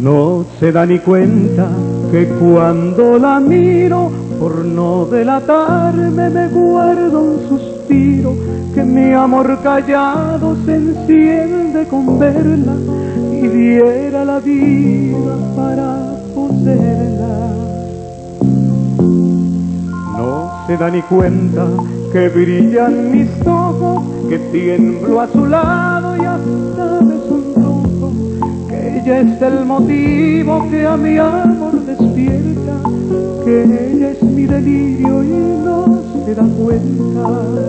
No se da ni cuenta que cuando la miro, por no delatarme me guardo un suspiro, que mi amor callado se enciende con verla y diera la vida para poseerla. No se da ni cuenta que brillan mis ojos, que tiemblo a su lado y hasta me sonrojo, que ella es el motivo que a mi amor despierta, que ella es mi delirio y no se da cuenta.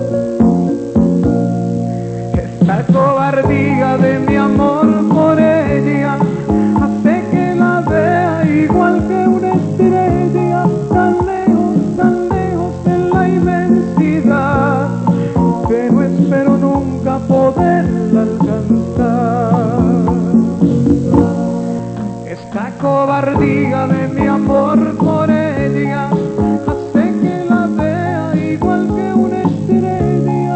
Esta cobardía de mi amor por ella hace que la vea igual que una estrella, tan lejos en la inmensidad, que no espero nunca poderla alcanzar. Esta cobardía de mi amor por ella hace que la vea igual que una estrella,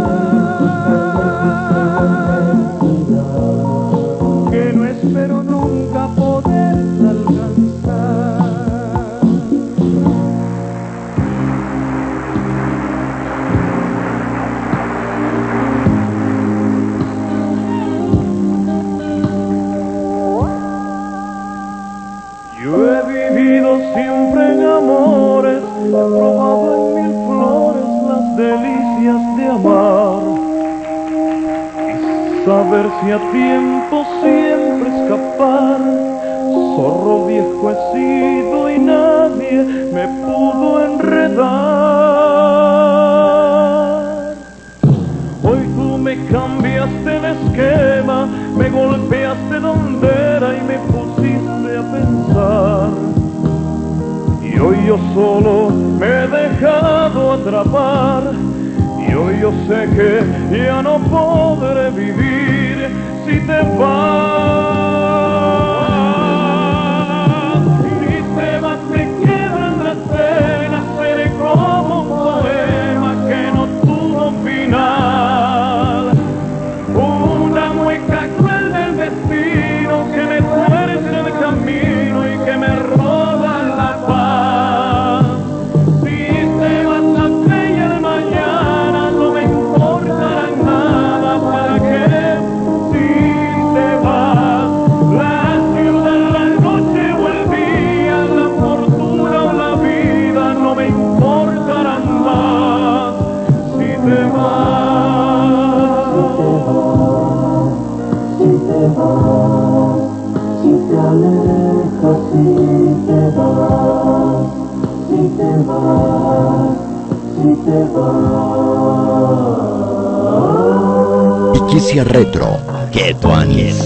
que no espero nunca poderla alcanzar. Yo he vivido siempre en amores, he probado en mil flores las delicias de amar y saber si a tiempo siempre escapar. Zorro viejo he sido y nadie me pudo enredar. Hoy tú me cambiaste el esquema, me golpeaste donde era y me pusiste a pensar. Y hoy yo solo me he dejado atrapar, y hoy yo sé que ya no podré vivir si te vas. Si te vas me quedan las penas, seré como un poema que no tuvo final. Una mueca cruel del destino que me tuerce el camino y que me roba la paz. Si te vas la fe y el mañana no me importará nada, ¿para qué? Si te vas, la ciudad, la noche o el día, la fortuna o la vida no me importarán más. Si te vas. Si te alejas, si te vas, si te vas, si te vas. Iquicia Retro, que tuanis.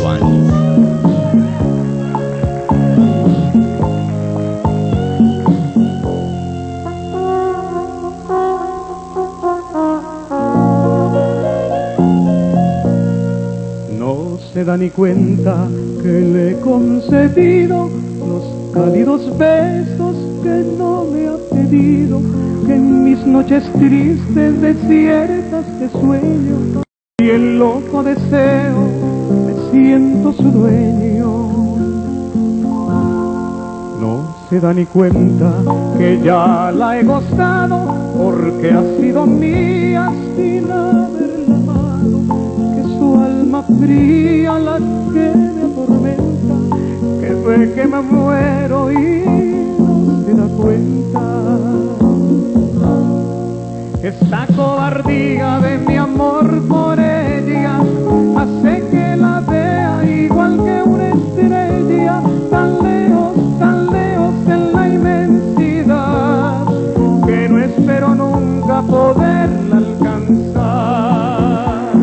No se da ni cuenta que le he concedido los cálidos besos que no me ha pedido, que en mis noches tristes, desiertas de sueño y el loco deseo me siento su dueño. No se da ni cuenta que ya la he gozado, porque ha sido mía sin haberla amado, que su alma fría la que me atormenta, que ve que me muero y no se da cuenta. Esta cobardía de mi amor por ella hace que la vea igual que una estrella, tan lejos en la inmensidad, que no espero nunca poderla alcanzar.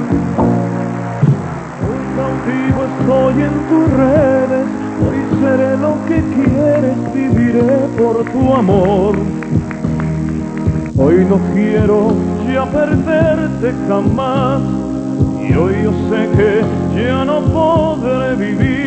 Hoy cautivo estoy en tus redes, hoy seré lo que quieres, viviré por tu amor. Hoy no quiero ya perderte jamás, y hoy yo sé que ya no podré vivir